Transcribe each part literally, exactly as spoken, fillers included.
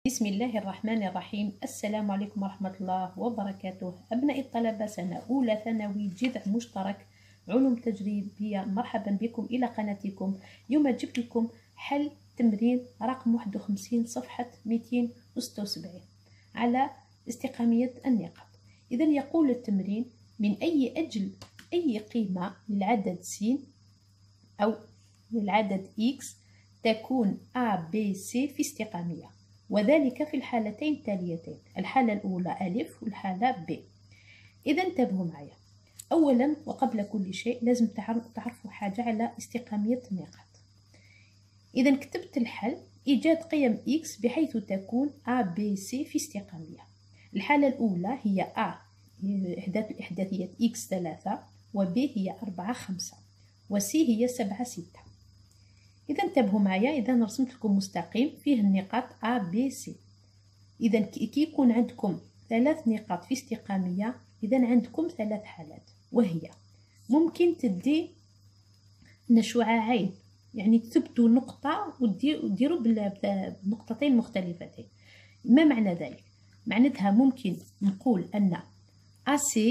بسم الله الرحمن الرحيم. السلام عليكم ورحمة الله وبركاته. أبناء الطلبة سنة أولى ثانوي جذع مشترك علوم تجريبية، مرحبا بكم إلى قناتكم. اليوم جبت لكم حل تمرين رقم واحد وخمسين صفحة مئتين وستة وسبعين على استقامية النقاط. إذا يقول التمرين: من أي أجل أي قيمة للعدد س أو للعدد X تكون A B C في استقامية، وذلك في الحالتين التاليتين، الحالة الأولى ألف والحالة ب. إذا انتبهوا معي. أولا وقبل كل شيء لازم تعرفوا حاجة على استقامية النقاط. إذا كتبت الحل: إيجاد قيم X بحيث تكون A B C في استقامية. الحالة الأولى هي A إحداثية X ثلاثة، وB هي أربعة خمسة، وC هي سبعة ستة. إذا انتبهوا معايا. إذا رسمت لكم مستقيم فيه النقاط A B C. إذا كي يكون عندكم ثلاث نقاط في استقامية، إذا عندكم ثلاث حالات، وهي ممكن تدي شعاعين، يعني تثبتوا نقطة وديروا بنقطتين مختلفتين. ما معنى ذلك؟ معناتها ممكن نقول أن AC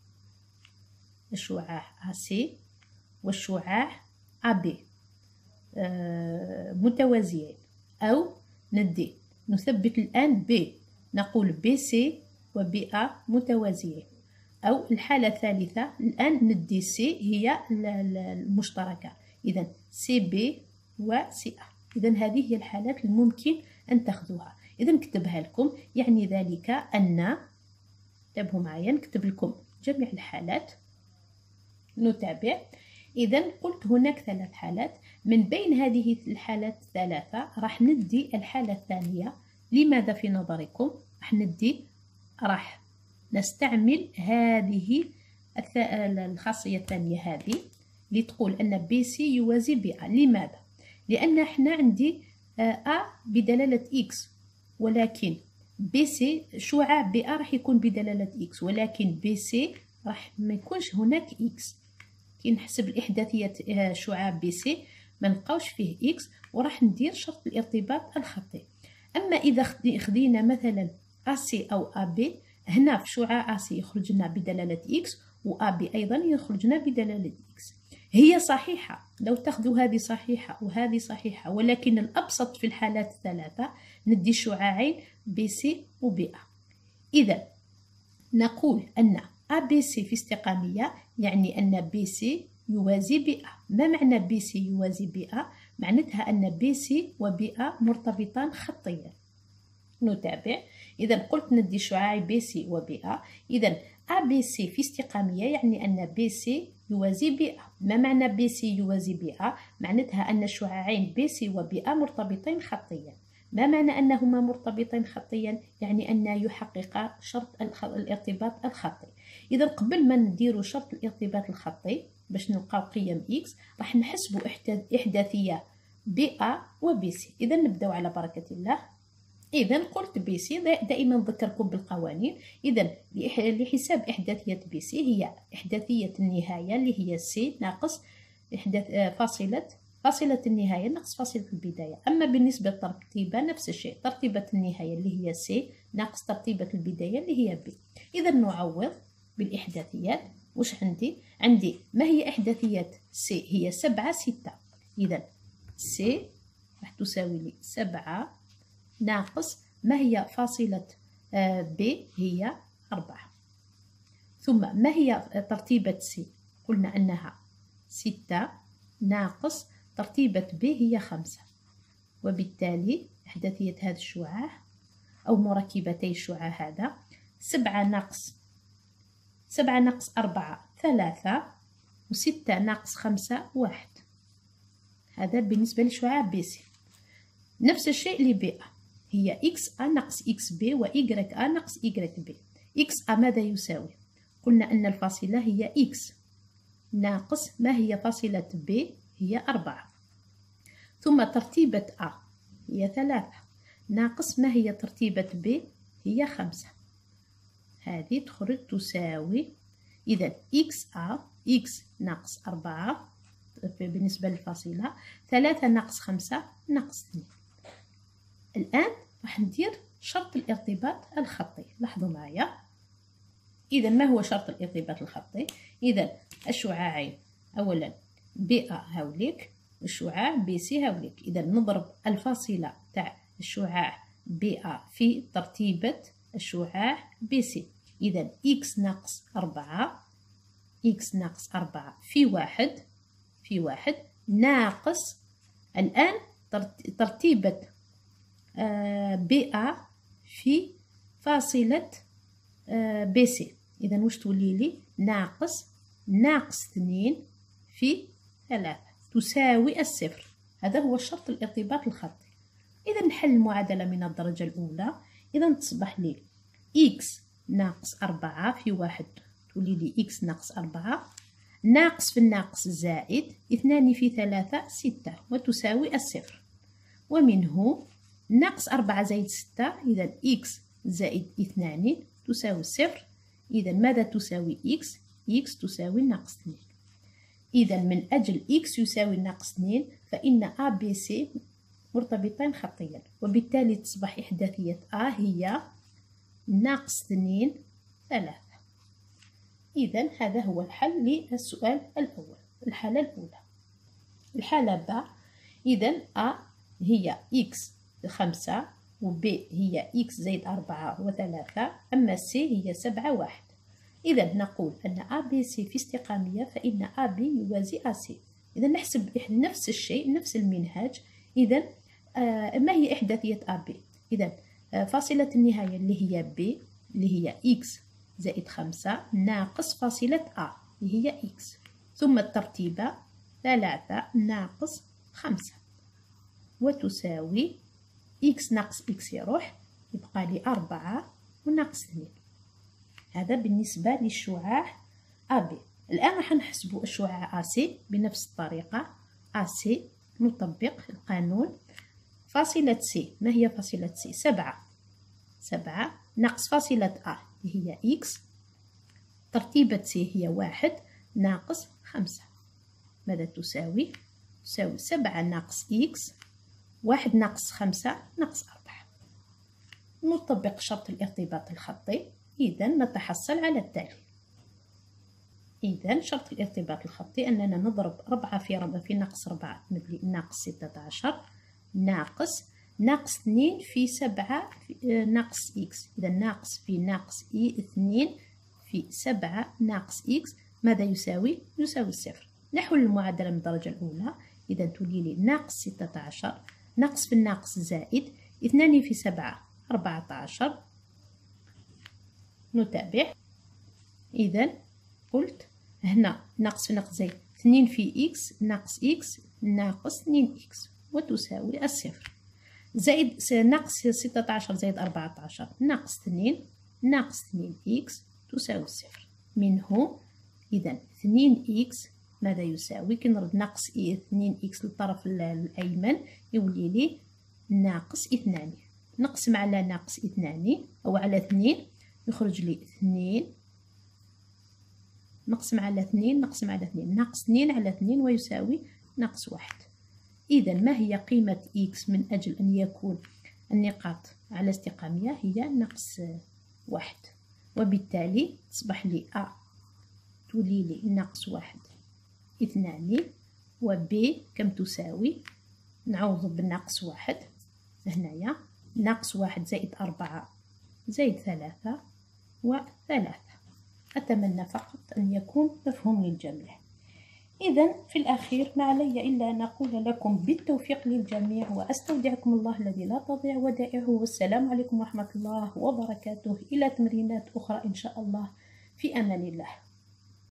الشعاع AC والشعاع AB آه متوازيين، أو ندي نثبت الآن B، نقول بي سي وبي A متوازيين، أو الحالة الثالثة الآن ندي C هي المشتركة، إذا سي بي وسي A. إذا هذه هي الحالات الممكن أن تأخذوها. إذا نكتبها لكم، يعني ذلك أن، انتبهوا معايا، نكتب لكم جميع الحالات، نتابع. إذا قلت هناك ثلاث حالات، من بين هذه الحالات الثلاثة راح ندي الحالة الثانية. لماذا في نظركم راح ندي؟ راح نستعمل هذه الخاصية الثانية هذه لتقول أن بي سي يوازي بي A. لماذا؟ لأن احنا عندي A بدلالة X، ولكن بي سي شعاع بي A راح يكون بدلالة X، ولكن بي سي راح ما يكونش هناك X. كي نحسب الإحداثية شعاع بي سي ما نلقاوش فيه إكس، وراح ندير شرط الارتباط الخطي. أما إذا خدينا مثلا AC أو AB، هنا في شعاع AC يخرج لنا بدلالة إكس، وAB أيضا يخرج لنا بدلالة إكس. هي صحيحة، لو تاخذوا هذه صحيحة وهذه صحيحة، ولكن الأبسط في الحالات الثلاثة ندي شعاعين بي سي وبي A. إذا نقول أن A B C في استقامية، يعني أن B C يوازي B A. ما معنى B C يوازي B A؟ معناتها أن B C و B A مرتبطان خطيا. نتابع. إذا قلت ندي شعاع B C و B A، إذا A B C في استقامية يعني أن B C يوازي B A. ما معنى B C يوازي B A؟ معناتها أن الشعاعين B C و B A مرتبطين خطيا. ما معنى أنهما مرتبطين خطيا؟ يعني أن يحققا شرط الارتباط الخطي. إذا قبل ما نديروا شرط الارتباط الخطي باش نلقاو قيم إكس، راح نحسبوا إحداثية بي A وبي سي. إذا نبداو على بركة الله. إذا قلت بي سي، دائما نذكركم بالقوانين. إذا لحساب إحداثية بي سي هي إحداثية النهاية اللي هي سي ناقص إحداث فاصلة فاصلة النهاية ناقص فاصلة البداية. أما بالنسبة للترتيبة نفس الشيء، ترتيبة النهاية اللي هي سي ناقص ترتيبة البداية اللي هي بي. إذا نعوض بالإحداثيات. وش عندي؟ عندي ما هي إحداثية سي؟ هي سبعة ستة. إذا سي راح تساوي لي سبعة ناقص ما هي فاصلة بي؟ هي أربعة. ثم ما هي ترتيبة سي؟ قلنا أنها ستة ناقص ترتيبة ب هي خمسة، وبالتالي إحداثية هذا الشعاع أو مركبتي الشعاع هذا سبعة ناقص سبعة ناقص أربعة ثلاثة، وستة ناقص خمسة واحد. هذا بالنسبة لشعاع بي سي. نفس الشيء لبي A، هي إكس A ناقص إكس بي وإيكغيك A ناقص إيكغيك بي. إكس A ماذا يساوي؟ قلنا أن الفاصلة هي إكس ناقص ما هي فاصلة بي هي أربعة، ثم ترتيبة A هي ثلاثة ناقص ما هي ترتيبة B هي خمسة. هذه تخرج تساوي، إذا إكس A إكس ناقص أربعة بالنسبة للفاصلة، ثلاثة ناقص خمسة ناقص اثنين. الآن راح ندير شرط الارتباط الخطي. لاحظوا معايا. إذا ما هو شرط الارتباط الخطي؟ إذا الشعاعين أولا بي أ هاوليك والشعاع بي سي هاوليك. إذا نضرب الفاصلة تاع الشعاع بي أ في ترتيبة الشعاع بي سي. إذا إكس ناقص أربعة، إكس ناقص أربعة في واحد في واحد ناقص الآن ترتيبة بي أ في فاصلة بي سي. إذا واش تولي لي؟ ناقص ناقص اثنين في ثلاثة تساوي الصفر. هذا هو شرط الارتباط الخطي. إذا نحل المعادلة من الدرجة الأولى. إذا تصبح لي إكس ناقص أربعة في واحد تولي لي إكس ناقص أربعة، ناقص في الناقص زائد اثنان في ثلاثة ستة وتساوي الصفر. ومنه ناقص أربعة زائد ستة، إذا إكس زائد اثنان تساوي الصفر. إذا ماذا تساوي إكس؟ إكس تساوي ناقص اثنين. إذا من أجل إكس يساوي ناقص اثنين فإن أ بي سي مرتبطان خطيا، وبالتالي تصبح إحداثية أ هي ناقص اثنين ثلاثة. إذا هذا هو الحل للسؤال الأول، الحالة الأولى. الحالة ب، إذا أ هي إكس خمسة وب هي إكس زائد أربعة وثلاثة، أما سي هي سبعة واحد. إذا نقول أن أ بي سي في استقامية فإن أ بي يوازي أ سي. إذا نحسب نفس الشيء نفس المنهاج. إذا آه ما هي إحداثية أ بي؟ إذا آه فاصلة النهاية اللي هي ب اللي هي إكس زائد خمسة ناقص فاصلة أ اللي هي إكس، ثم الترتيبة ثلاثة ناقص خمسة وتساوي إكس ناقص إكس يروح يبقى لي أربعة وناقص اثنين. هذا بالنسبة للشعاع أ بي. الآن راح نحسب الشعاع أ سي بنفس الطريقة. أ سي نطبق القانون. فاصلة سي، ما هي فاصلة سي؟ سبعة سبعة ناقص فاصلة أ اللي هي إكس، ترتيبة سي هي واحد ناقص خمسة. ماذا تساوي؟ تساوي سبعة ناقص إكس، واحد ناقص خمسة ناقص أربعة. نطبق شرط الارتباط الخطي. إذا نتحصل على التالي. إذا شرط الارتباط الخطي أننا نضرب أربعة في ربع في ناقص أربعة تمدلي ناقص ستة عشر ناقص ناقص اثنين في سبعة في ناقص إكس. إذا ناقص في ناقص إي اثنين في سبعة ناقص إكس ماذا يساوي؟ يساوي الصفر. نحل المعادلة من الدرجة الأولى. إذا تولي لي ناقص ستة عشر ناقص في الناقص زائد اثنان في سبعة أربعة عشر. نتابع. إذا قلت هنا ناقص في ناقص زائد اثنين في إكس ناقص إكس ناقص اثنين إكس وتساوي الصفر، زائد ناقص ستة عشر زائد أربعة عشر ناقص اثنين ناقص اثنين إكس تساوي الصفر. منه إذا اثنين إكس ماذا يساوي؟ كي نرد ناقص اثنين إكس للطرف الأيمن يولي لي ناقص اثنان. نقسم على ناقص اثنان أو على اثنين يخرج لي اثنين، نقسم على اثنين نقسم على اثنين ناقص اثنين على اثنين ويساوي ناقص واحد. إذا ما هي قيمة إكس من أجل أن يكون النقاط على استقامية؟ هي ناقص واحد، وبالتالي تصبح لي أ تولي لي ناقص واحد اثنان، وب كم تساوي؟ نعوض بالناقص واحد هنايا، ناقص واحد زائد أربعة زائد ثلاثة وثلاثة. أتمنى فقط أن يكون مفهوم للجميع. إذا في الأخير ما علي إلا أن أقول لكم بالتوفيق للجميع، وأستودعكم الله الذي لا تضيع ودائعه، والسلام عليكم ورحمة الله وبركاته. إلى تمرينات أخرى إن شاء الله، في أمان الله.